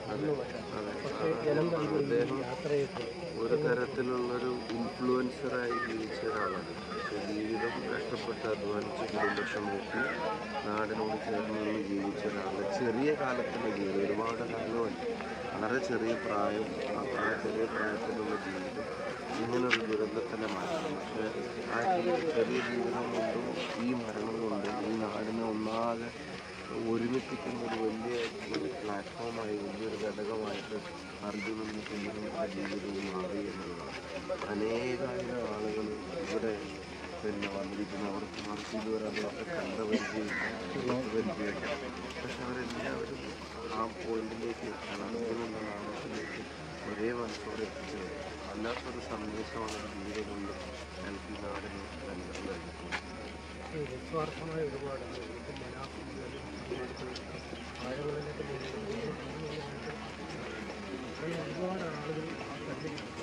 ഒരു തരത്തിലുള്ളൊരു ഇൻഫ്ലുവൻസറായി ജീവിച്ച ഒരാളാണ്. പക്ഷേ ജീവിതം കഷ്ടപ്പെട്ട് അധ്വാനിച്ച് കുടുംബത്തെ നോക്കി നാടിനോട് ചേർന്ന് നിന്ന് ജീവിച്ച ഒരാളുടെ ചെറിയ കാലത്തുള്ള ജീവിതം, ഒരുപാട് കാലമല്ല, വളരെ ചെറിയ പ്രായം, ആ ചെറിയ പ്രായത്തിലുള്ള ജീവിതം ഇങ്ങനൊരു ദുരന്തത്തിൻ്റെ മരണം. പക്ഷേ ആ ചെറിയ ജീവിതം കൊണ്ടും ഈ മരണം കൊണ്ടും ഈ നാടിനെ ഒന്നാകെ ഒരുമിപ്പിക്കുന്ന ഒരു വലിയ പ്ലാറ്റ്ഫോമായി, വലിയൊരു ഘടകമായിട്ട് അർജുനൻ്റെ കുഞ്ഞിനും ആ ജീവിതവും മാറി എന്നുള്ളതാണ്. അനേകായിരം ആളുകൾ ഇവിടെ വന്നിരിക്കുന്നു. അവർക്ക് മറിച്ച് ഇതുവരെ അതൊക്കെ പരിചയമില്ല. പക്ഷെ അവരെല്ലാവരും ആ പോയിന്റിലേക്ക് എത്താൻ, അർജുനൻ്റെ നാമത്തിലേക്ക് ഒരേ മനസ്സോടെ എത്തിച്ചത് അല്ലാത്തൊരു സന്ദേശമാണ് ജീവിതം കൊണ്ട് എനിക്ക് ഈ നാടിന് നൽകുന്നത്. നിസ്വാർത്ഥമായ ഒരുപാട് ഒരുപാട് ആളുകൾ